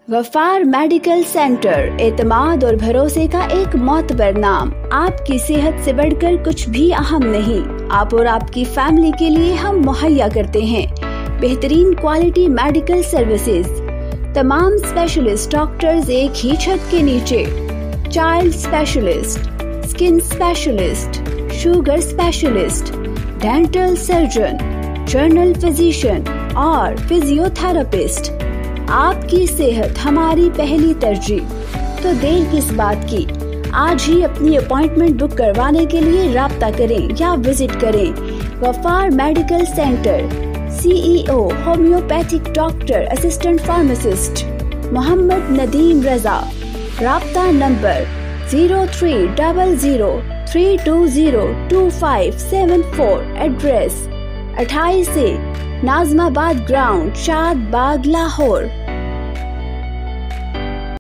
Gaffar medical centre, एतमाद और भरोसे का एक मोतबर नाम। आपकी सेहत से बढ़कर कुछ भी अहम नहीं। आप और आपकी फैमिली के लिए हम मुहैया करते हैं बेहतरीन क्वालिटी मेडिकल सर्विसेज। तमाम स्पेशलिस्ट डॉक्टर्स एक ही छत के नीचे। Child specialist, skin specialist, sugar specialist, dental surgeon, general physician और फिजियोथेरेपिस्ट। आपकी सेहत हमारी पहली तरजीह, तो देर किस बात की। आज ही अपनी अपॉइंटमेंट बुक करवाने के लिए राब्ता करें या विजिट करें Ghaffar medical centre. CEO homeopathic doctor assistant pharmacist Mohammad Nadeem Raza. राब्ता नंबर 0300-320-2574। एड्रेस 28 से नाजमाबाद ग्राउंड, शाद बाग, लाहौर।